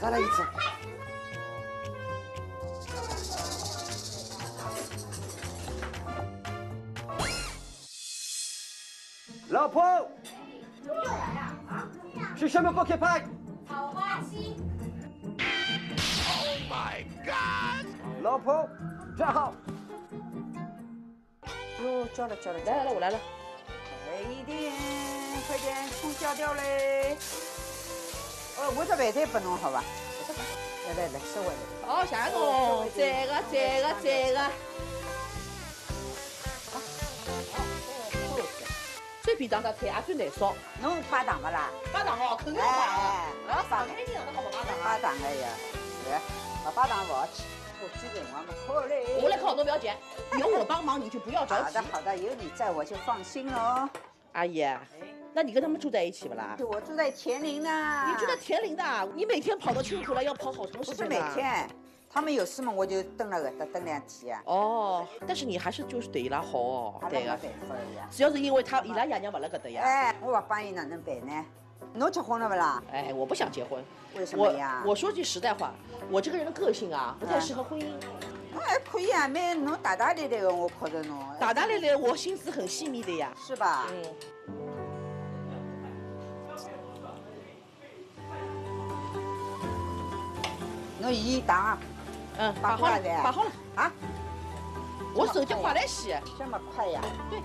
老婆，是什么扑克牌？ 草花7。 Oh my God！ 老婆，站好。 哦，焦了。 来，我来了。 来一点，快点，葱焦掉嘞。我这白菜不弄好吧？来，稍微。 好，下一个，这个。最便当的菜也最难烧。 侬摆糖不啦？ 摆糖哦，肯定摆。 来摆上海人那好摆糖啊。 摆糖的呀，来，摆糖不好吃。我记得我们烤嘞。 我来烤，侬不要急，有我帮忙你就不要着急。 好的，有你在我就放心喽。 阿姨，那你跟他们住在一起不啦？ 我住在田林呢。 你住在田林的？你每天跑到清河来要跑好长时间？ 不是每天。他们有事嘛，我就等了个等2天啊。 哦，但是你还是就是对伊拉好哦，对个。 主要是因为伊拉爷娘不辣搿搭呀。 哎，我不帮伊哪能办呢？侬结婚了不啦？ 哎，我不想结婚。 为什么呀？ 我说句实在话，我这个人的个性啊，不太适合婚姻。 还可以啊，侬大大咧咧的，我觉着侬。 大大咧咧，我心思很细密的呀。 是吧？侬盐糖。 摆好了啊！我手脚快来洗， 这么快呀？ 对。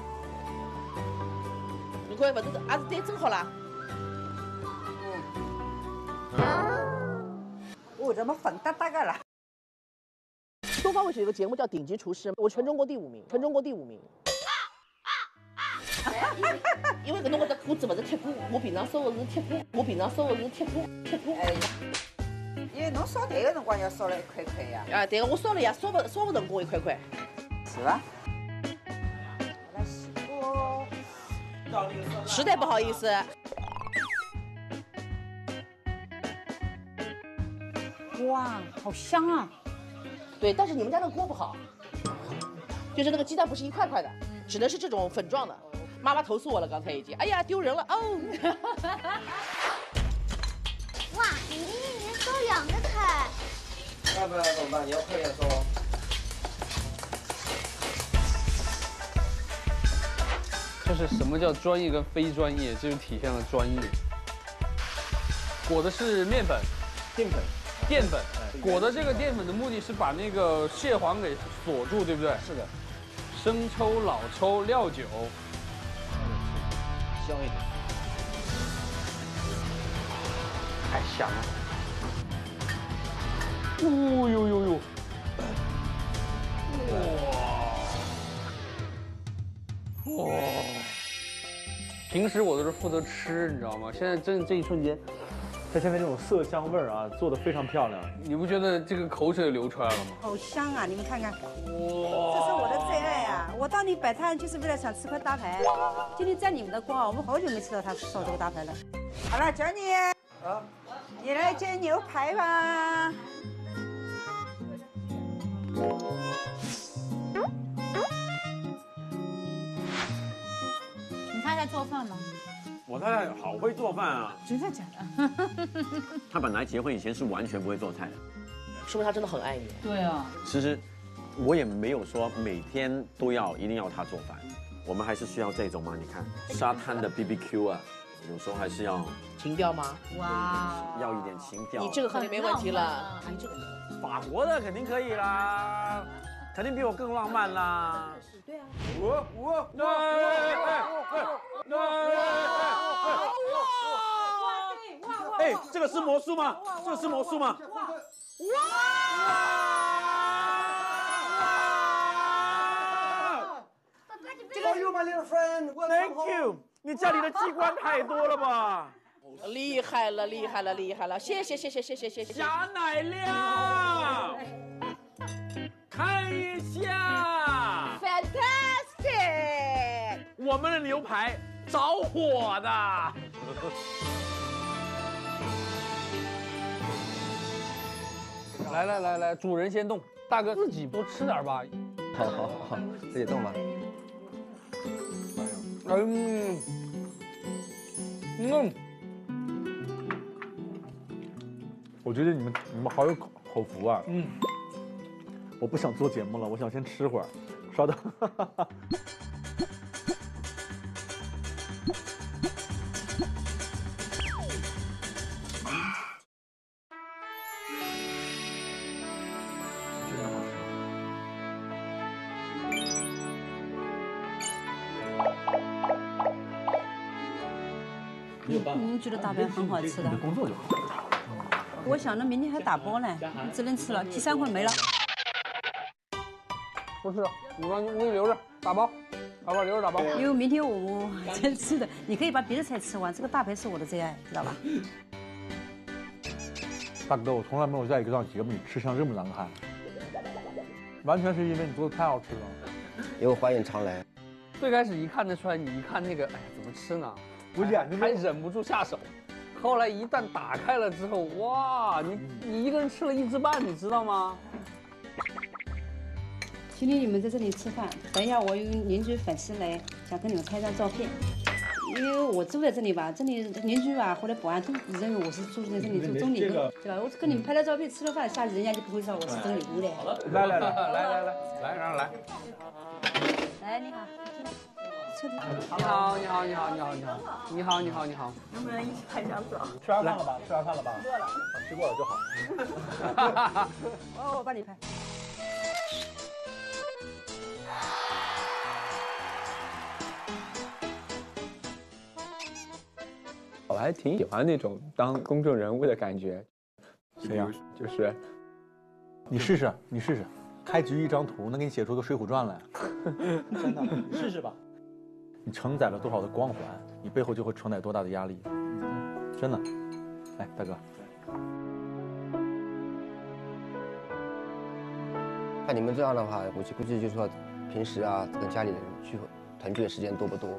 你看，不是还是蛋蒸好了？ 我怎么粉哒哒的了？ 东方卫视有个节目叫《顶级厨师》，我全中国第5名，因为搿侬搿只锅子勿是铁锅，我平常烧的是铁锅。 哎呀。因为侬烧蛋的辰光要烧了一块块呀。 啊，对个，我烧了呀，烧不成功一块块。 是吧？来洗锅。 实在不好意思。 哇，好香啊！ 对，但是你们家那个锅不好，就是那个鸡蛋不是一块块的，只能是这种粉状的。妈妈投诉我了，刚才已经，哎呀，丢人了哦。 哇，你一年烧2个菜。 要不然怎么办？你要快点烧。 就是什么叫专业跟非专业，这就体现了专业。裹的是面粉，淀粉。裹的这个淀粉的目的是把那个蟹黄给锁住，对不对？ 是的。 生抽、老抽、料酒， 香一点。 太香了！哦呦！哇！平时我都是负责吃，你知道吗？现在这一瞬间， 它现在这种色香味儿啊，做的非常漂亮。 你不觉得这个口水流出来了吗？ 好香啊！你们看看，哇，这是我的最爱啊！我到你摆摊就是为了想吃块大排。今天沾你们的光，我们好久没吃到他烧这个大排了。好了，叫你啊，你来煎牛排吧。 你太太做饭吗？ 我太太好会做饭啊！ 真的假的？ 她本来结婚以前是完全不会做菜的， 说明她真的很爱你。 对啊。 其实我也没有说每天都一定要她做饭，我们还是需要这种嘛。你看沙滩的 BBQ 啊，有时候还是要情调吗？ 哇， 要一点情调。 你这个肯定没问题了。你这个法国的肯定可以啦，肯定比我更浪漫啦。 对啊。 哎，这个是魔术吗？这个是魔术吗？Thank you， 你家里的机关太多了吧？ 厉害了，谢谢。 贾乃亮，看一下 ，Fantastic， 我们的牛排着火的。 来，主人先动，大哥自己多吃点吧。 好，自己动吧。 我觉得你们好有口福啊。我不想做节目了，我想先吃会儿，稍等。 没有办法。 你们觉得大白很好吃的？ 工作就好。 我想着明天还打包呢，只能吃了，第3回没了。 不是，你往屋里留着，打包，好吧，留着打包。 因为明天我才吃的，你可以把别的菜吃完，这个大白是我的最爱，知道吧？ 大哥，我从来没有在一个档节目里吃相这么难看，完全是因为你做的太好吃了。 以后欢迎常来。 最开始一看得出来，你一看那个，哎呀，怎么吃呢？ 我眼睛还忍不住下手。后来一旦打开了之后，哇，你一个人吃了1只半，你知道吗？ 今天你们在这里吃饭，等一下我有邻居粉丝来，想跟你们拍张照片。因为我住在这里吧，这里邻居吧或者保安都认为我是住在这里住中里屋，对吧？我跟你们拍了照片，吃了饭，下次人家就不会知道我是中里屋的。 好了，来，让人来。 来，你好。 你好。 能不能一起拍张照？ 吃完饭了吧？吃过了就好。 哦，我帮你拍。 我还挺喜欢那种当公众人物的感觉。怎样？就是你试试，开局一张图能给你写出个《水浒传》来，真的，你试试吧。你承载了多少的光环，你背后就会承载多大的压力，真的。来，大哥。 看你们这样的话，我估计就是说，平时啊跟家里人团聚的时间多不多？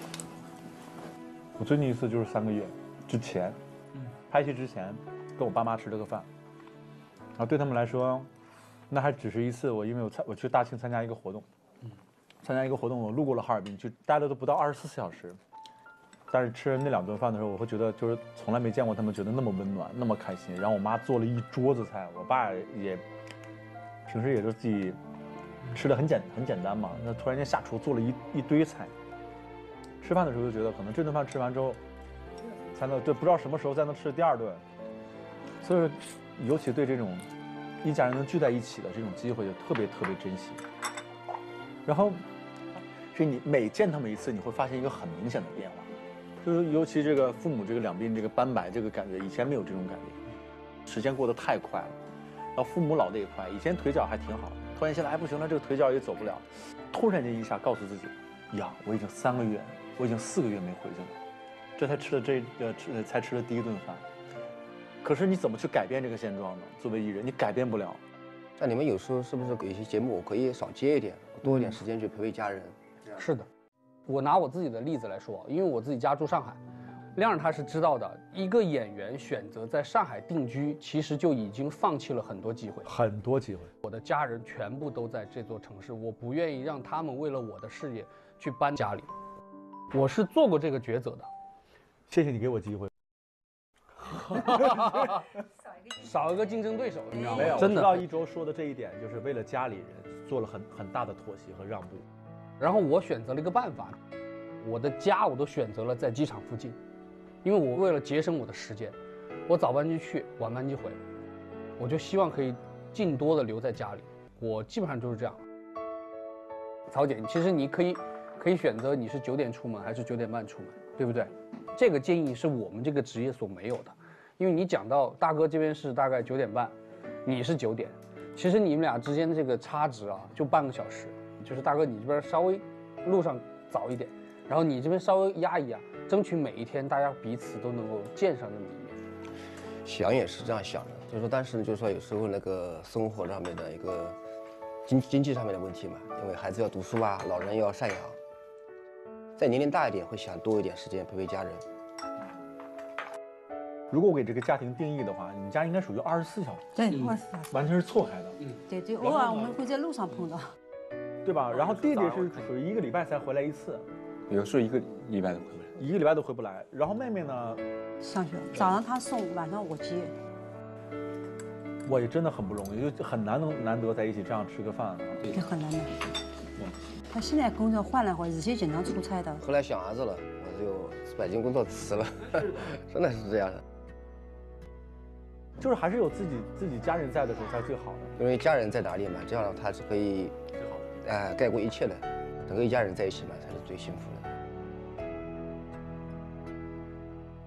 我最近一次就是3个月之前，拍戏之前，跟我爸妈吃了个饭，然后对他们来说，那还只是一次。因为我去大庆参加一个活动，我路过了哈尔滨，就待了都不到24小时。但是吃那2顿饭的时候，我会觉得就是从来没见过他们觉得那么温暖，那么开心。然后我妈做了一桌子菜，我爸也平时也就自己吃的很简单嘛，那突然间下厨做了一堆菜。吃饭的时候就觉得，可能这顿饭吃完之后，才能不知道什么时候才能吃第2顿，所以尤其对这种一家人能聚在一起的这种机会，就特别珍惜。然后，所以你每见他们一次，你会发现一个很明显的变化，就是尤其这个父母这个两鬓这个斑白这个感觉，以前没有这种感觉，时间过得太快了，然后父母老得也快，以前腿脚还挺好，突然现在不行了，这个腿脚也走不了，突然间一下告诉自己，呀，我已经3个月。我已经4个月没回去了，这才吃了第1顿饭。可是你怎么去改变这个现状呢？作为艺人，你改变不了。 那你们有时候是不是有一些节目我可以少接一点，多一点时间去陪家人？ 是的，我拿我自己的例子来说，因为我自己家住上海，亮儿他是知道的，一个演员选择在上海定居，其实就已经放弃了很多机会。我的家人全部都在这座城市，我不愿意让他们为了我的事业去搬家里。我是做过这个抉择的， 谢谢你给我机会。 少一个竞争对手，你知道吗？ 没有， 真的。 知道一周说的这一点，就是为了家里人做了很大的妥协和让步。 然后我选择了一个办法，我的家我都选择了在机场附近，因为我为了节省我的时间，我早班机去，晚班机回，我就希望可以尽多的留在家里。我基本上就是这样。曹姐，其实你可以选择你是9点出门还是9点半出门，对不对？这个建议是我们这个职业所没有的，因为你讲到大哥这边是大概9点半，你是9点，其实你们俩之间的这个差值啊，就半个小时，就是大哥你这边稍微路上早一点，然后你这边稍微压一压，争取每一天大家彼此都能够见上这么一面。 想也是这样想的，就是说，但是就是说有时候那个生活上面的一个经济上面的问题嘛，因为孩子要读书啊，老人要赡养。再年龄大一点，会想多一点时间陪家人。 如果我给这个家庭定义的话，你们家应该属于24小时， 对，24小时， 完全是错开的。 对，偶尔我们会在路上碰到， 对吧？然后弟弟是属于1个礼拜才回来1次， 有时候1个礼拜都回不来 ，1个礼拜都回不来。然后妹妹呢， 上学，早上她送，晚上我接。 我也真的很不容易，就很难得在一起这样吃个饭啊， 对，很难的。他现在工作换了会，以前经常出差的。 后来小儿子了，我就北京工作辞了，真的是这样的。 就是还是有自己家人在的时候才最好的， 因为家人在哪里嘛，这样他是可以，盖过一切的。整个一家人在一起嘛，才是最幸福的。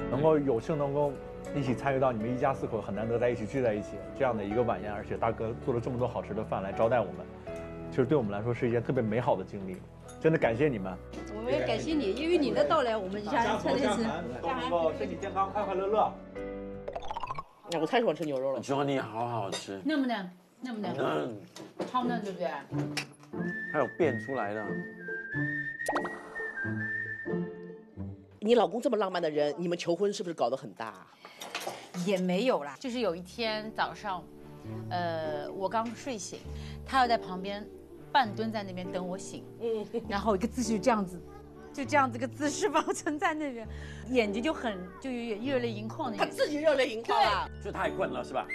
能够有幸能够一起参与到你们一家4口很难得在一起聚在一起这样的一个晚宴，而且大哥做了这么多好吃的饭来招待我们，其实对我们来说是一件特别美好的经历，真的感谢你们。 我们也感谢你，因为你的到来，我们一家人才认识。 能够身体健康，快快乐乐。 我太喜欢吃牛肉了。 Johnny 好好吃， 嫩不嫩？嫩不嫩？超嫩，对不对？ 还有变出来的。 你老公这么浪漫的人，你们求婚是不是搞得很大？ 也没有啦，就是有一天早上，我刚睡醒，他要在旁边半蹲在那边等我醒，然后一个姿势就这样子，就这样子个姿势保存在那边，眼睛就有点热泪盈眶的。 他自己热泪盈眶啊！ 就太困了是吧？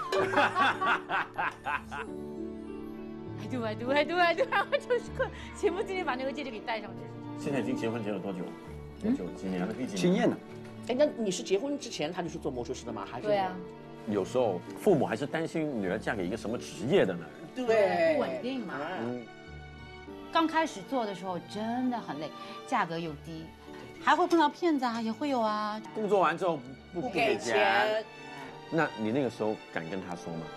I do，然后就是困，情不自禁把那个戒指给戴上去。 现在已经结婚结了多久？多久？几年了？几 7年了。 哎，那你是结婚之前他就是做魔术师的吗？还是？ 对啊。 有时候父母还是担心女儿嫁给一个什么职业的男对， 人。 不稳定嘛。刚开始做的时候真的很累，价格又低，还会碰到骗子啊，也会有啊。 工作完之后不给钱。 那你那个时候敢跟他说吗？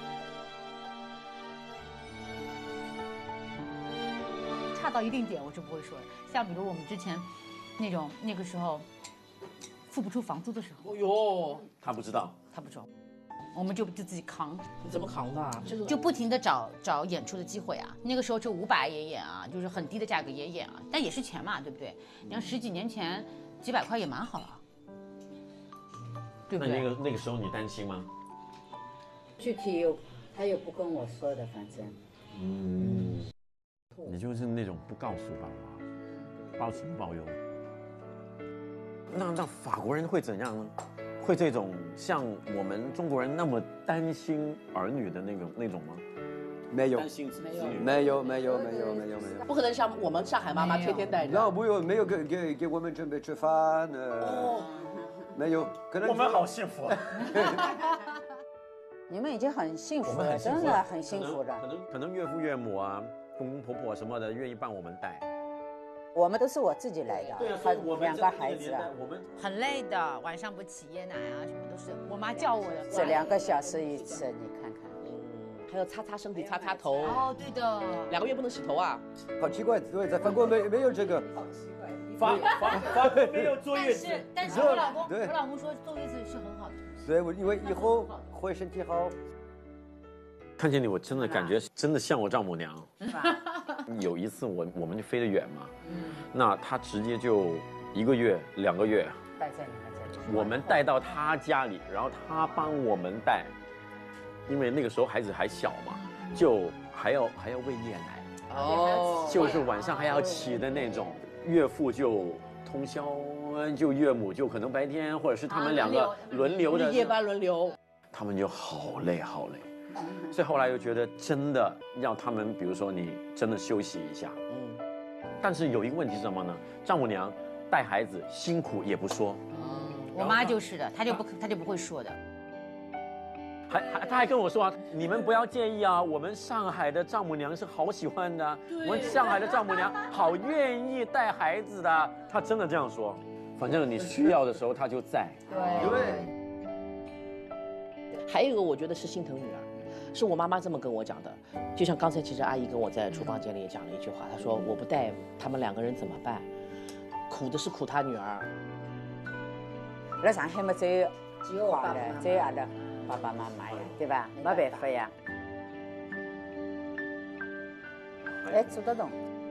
差到一定点我是不会说的。像比如我们之前那个时候付不出房租的时候， 哦哟， 他不知道， 他不知道，我们就自己扛。 你怎么扛的？ 就不停的找演出的机会啊。那个时候就500也演啊，就是很低的价格也演啊，但也是钱嘛，对不对？你看10几年前几百块也蛮好了。 对不对？ 那个时候你担心吗？ 具体他又不跟我说的，反正。 你就是那种不告诉爸爸，保持不保佑。那法国人会怎样呢？会这种像我们中国人那么担心儿女的那种吗？ 没有， 担心子女？ 没有。 不可能像我们上海妈妈天天带着。 那没有给我们准备吃饭没有，可能我们好幸福啊！ 你们已经很幸福了，真的很幸福的。 可能岳父岳母啊、公公婆婆什么的愿意帮我们带。 我们都是我自己来的， 对啊， 我2个孩子啊， 我们很累的，晚上不起夜奶啊，什么都是我妈叫我的。 这2个小时一次，你看看。 还有擦擦身体、擦擦头。 哦，对的。 2个月不能洗头啊？ 好奇怪，对，在法国没有这个。 法没有坐月子， 但是我老公说坐月子是很好的。 对，我因为以后会身体好。 看见你，我真的感觉真的像我丈母娘。有一次我们就飞得远嘛，那她直接就1个月、2个月带在你们这里， 我们带到她家里，然后她帮我们带，因为那个时候孩子还小嘛，就还要喂夜奶， 哦， 就是晚上还要起的那种。 岳父就通宵，就岳母就可能白天，或者是他们2个轮流的夜班轮流， 他们就好累。所以后来又觉得真的要他们，比如说你真的休息一下，但是有一个问题是什么呢？丈母娘带孩子辛苦也不说， 我妈就是的，她就不会说的。 他还跟我说啊，你们不要介意啊，我们上海的丈母娘是好喜欢的，我们上海的丈母娘好愿意带孩子的，他真的这样说。反正你需要的时候他就在。 对。还有一个我觉得是心疼女儿，是我妈妈这么跟我讲的。就像刚才其实阿姨跟我在厨房间里也讲了一句话，她说我不带他们2个人怎么办？苦的是苦她女儿。 来上海嘛，只有华人，只有阿拉。 爸爸妈妈呀，对吧？没办法呀。哎，做得动。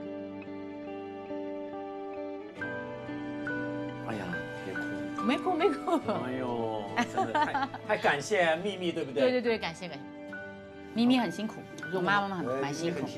哎呀，别哭。 没哭。 哎呦，真的太感谢咪咪，对不对？ 对，感谢。咪咪很辛苦，我妈妈蛮辛苦。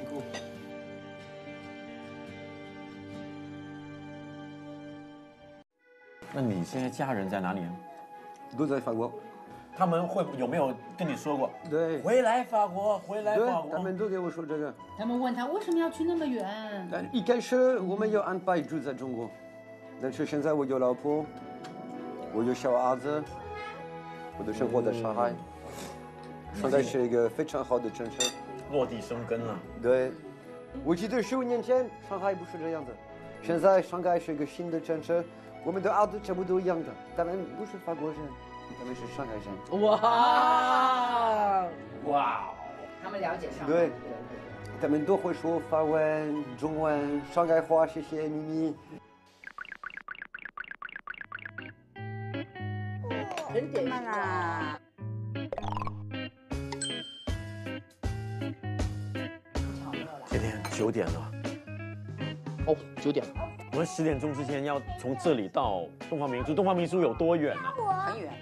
那你现在家人在哪里啊？ 都在法国。 他们有没有跟你说过？ 对， 回来法国。 他们都给我说这个。 他们问他为什么要去那么远？ 但一开始我们有安排住在中国，但是现在我有老婆，我有小儿子，我的生活在上海。上海是一个非常好的城市， 落地生根了。 对，我记得15年前上海不是这样子，现在上海是一个新的城市， 我们的儿子全部都一样的，他们不是法国人，他们是上海人。 哇！ 他们了解上海。 对，他们都会说法文、中文、上海话，谢谢咪咪。 很典型啦。 今天9点了。 哦，9点了。 我们10点钟之前要从这里到东方明珠。东方明珠有多远呢？ 很远。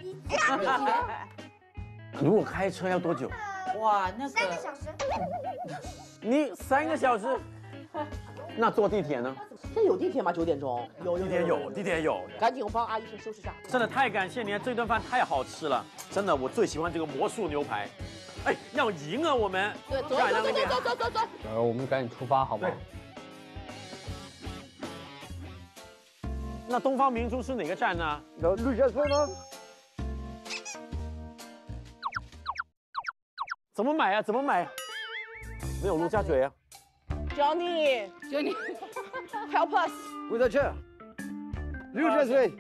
如果开车要多久？ 哇，那个 3个小时。 你3个小时？那坐地铁呢？ 现在有地铁吗？9点钟有地铁有。 赶紧，我帮阿姨先收拾一下。 真的太感谢你了，这顿饭太好吃了，真的我最喜欢这个魔术牛排。哎，要赢啊我们！ 对，走。 我们赶紧出发好吗？ 那东方明珠是哪个站呢？ 有陆家嘴吗？ 怎么买啊？怎么买？没有陆家嘴啊。 Johnny，help us。 我在这。陆家嘴。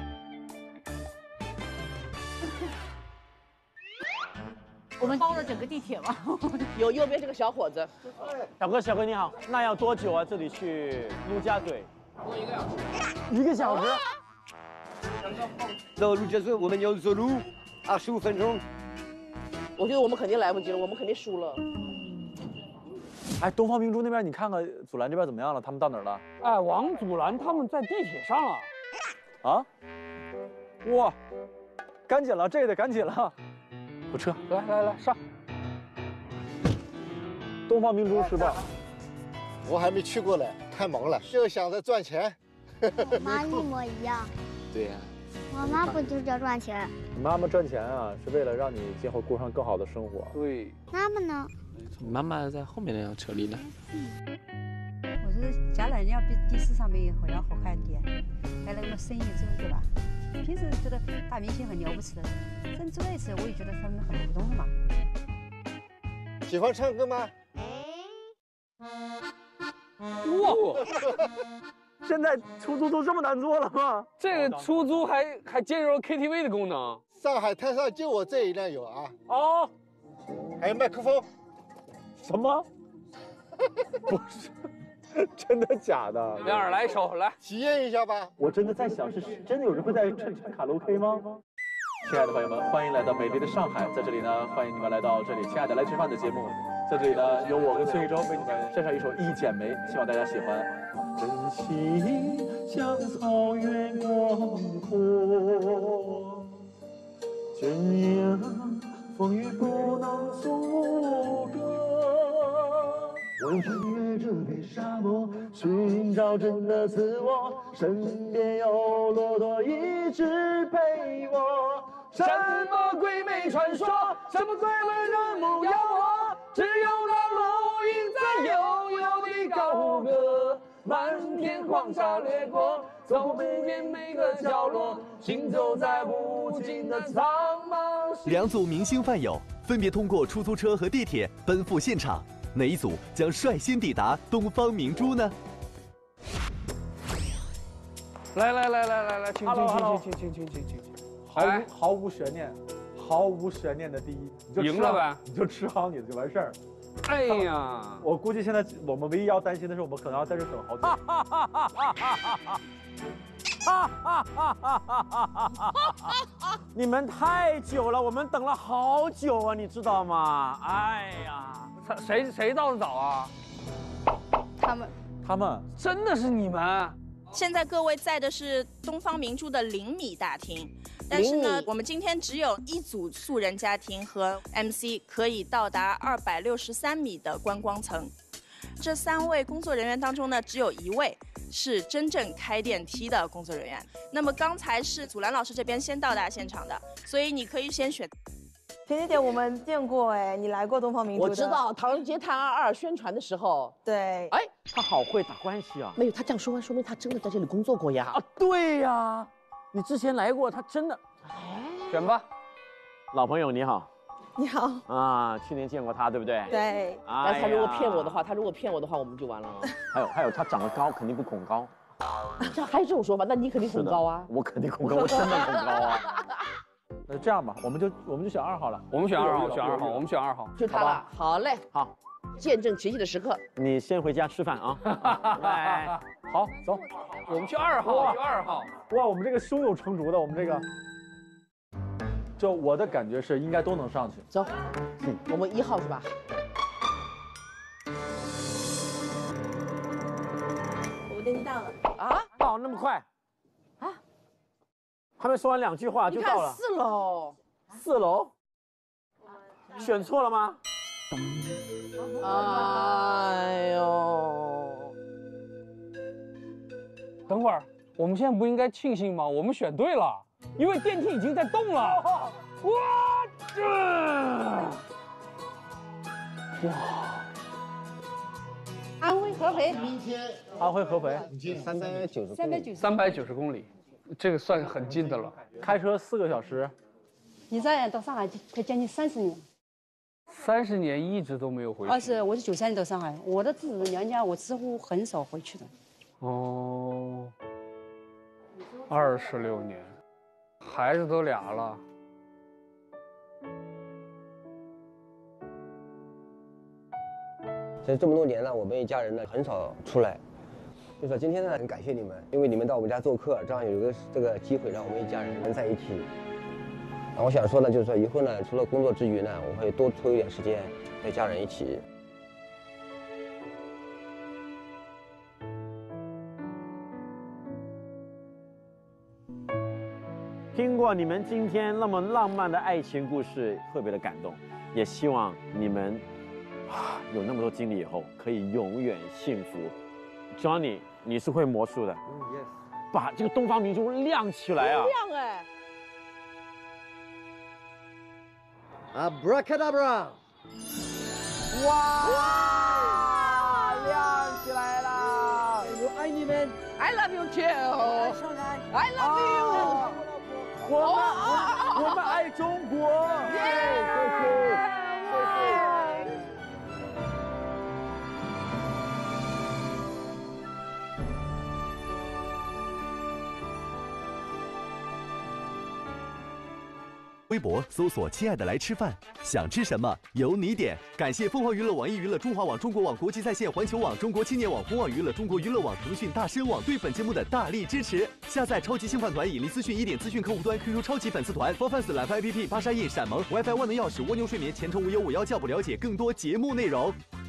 我们包了整个地铁吗？ 有右边这个小伙子。 小哥你好，那要多久啊？这里去陆家嘴？ 多1个小时。 1个小时？ 到陆家嘴我们要走路25分钟。 我觉得我们肯定来不及了，我们肯定输了。 哎，东方明珠那边你看看祖蓝这边怎么样了？他们到哪儿了？ 哎，王祖蓝他们在地铁上了。 啊？哇，赶紧了，这个得赶紧了。我撤， 来上。 东方明珠吃吧。 我还没去过呢，太忙了，就想着赚钱。 我妈一模一样。 对呀。 我妈不就叫赚钱？ 你妈妈赚钱啊，是为了让你今后过上更好的生活。 对。 妈妈呢？ 妈妈在后面那辆车里呢。 我觉得将来你要比电视上面以后要好看一点，还那个生意做，对吧？平时觉得大明星很了不起的，真做了一次，我也觉得他们很普通的嘛。 喜欢唱歌吗？ 哇！ 现在出租都这么难做了吗？ 这个出租还兼容了 KTV 的功能。 上海滩上就我这一辆有啊。 哦。 还有麦克风。 什么？不是，真的假的？ 亮儿来一首，来体验一下吧。 我真的在想，是真的有人会在唱卡拉 OK 吗？亲爱的朋友们，欢迎来到美丽的上海，在这里呢，欢迎你们来到这里。亲爱的，来吃饭的节目，在这里呢，由我跟崔玉洲为你们献上一首《一剪梅》，希望大家喜欢。真情像草原广阔，怎样风雨不能阻隔。我穿越这片沙漠，寻找真的自我，身边有骆驼一直陪我。什么鬼魅传说，什么鬼魂人不要我，只有那录音在悠悠地高歌。漫天黄沙掠过，走遍每个角落，行走在无尽的苍茫。 2组明星饭友分别通过出租车和地铁奔赴现场，哪一组将率先抵达东方明珠呢？ 来，请， 毫无悬念，毫无悬念的第一，你就赢了呗， 你就吃好你的就完事儿。 哎呀， 我估计现在我们唯一要担心的是，我们可能要在这等好久。 你们太久了，我们等了好久啊，你知道吗？哎呀， 谁到的早啊？ 他们真的是你们？ 现在各位在的是东方明珠的0米大厅，但是呢，我们今天只有1组素人家庭和 MC 可以到达263米的观光层。这3位工作人员当中呢，只有1位是真正开电梯的工作人员。那么刚才是祖蓝老师这边先到达现场的，所以你可以先选。 甜甜，我们见过哎，你来过东方明珠的？ 我知道，《唐人街探案2》宣传的时候。 对。 哎，他好会打关系啊！ 没有，他这样说完，说明他真的在这里工作过呀。 啊，对呀，你之前来过，他真的。 选吧。 老朋友你好。 你好。 啊，去年见过他，对不对？ 对。 但是他如果骗我的话，我们就完了。 还有，他长得高，肯定不恐高。 这还有这种说法？那你肯定恐高啊！ 我肯定恐高，我真的恐高啊！ 那这样吧，我们就选2号了。 我们选2号，我们选2号。 就他了。好嘞， 好， 见证奇迹的时刻。 你先回家吃饭啊！ 来，好，走， 我们去2号，去2号。 哇，我们这个胸有成竹的，我们这个。就我的感觉是应该都能上去。 走，我们1号是吧？ 我们电梯到了啊？ 到那么快？啊？还没说完2句话就到了。 4楼。 4楼？选错了吗？ 哎呦！ 等会儿，我们现在不应该庆幸吗？我们选对了。因为电梯已经在动了，哇！ 安徽合肥， 安徽合肥 390 公里，这个算很近的了。 开车4个小时。 你这样到上海快将近30年。 30年一直都没有回去。 我是93年到上海，我的自己娘家我几乎很少回去的。 哦，26年。孩子都俩了， 其实这么多年了，我们一家人呢很少出来，就说今天呢很感谢你们，因为你们到我们家做客，这样有个这个机会让我们一家人能在一起。然后我想说呢，就是说以后呢，除了工作之余呢，我会多抽一点时间陪家人一起。 听过你们今天那么浪漫的爱情故事，特别的感动，也希望你们有那么多经历以后，可以永远幸福。Johnny， 你是会魔术的 ，yes， 把这个东方明珠亮起来啊！ 亮哎 ！Abracadabra！ 哇，亮起来了！ 我爱你们 ，I love you too，I love you。 我们爱中国！谢谢。 微博搜索“亲爱的来吃饭”，想吃什么由你点。感谢凤凰娱乐、网易娱乐、中华网、中国网、国际在线、环球网、中国青年网、风网娱乐、中国娱乐网、腾讯、大参网对本节目的大力支持。下载超级星饭团、引力资讯、1点资讯客户端、QQ 超级粉丝团、4fans 懒饭 APP、巴沙印、闪萌、WiFi 万能钥匙、蜗牛睡眠、前程无忧，我要叫不了解更多节目内容。